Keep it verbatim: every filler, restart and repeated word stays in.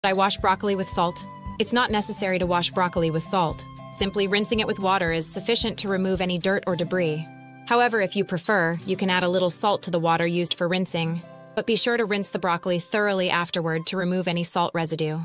I wash broccoli with salt. It's not necessary to wash broccoli with salt. Simply rinsing it with water is sufficient to remove any dirt or debris. However, if you prefer, you can add a little salt to the water used for rinsing, but be sure to rinse the broccoli thoroughly afterward to remove any salt residue.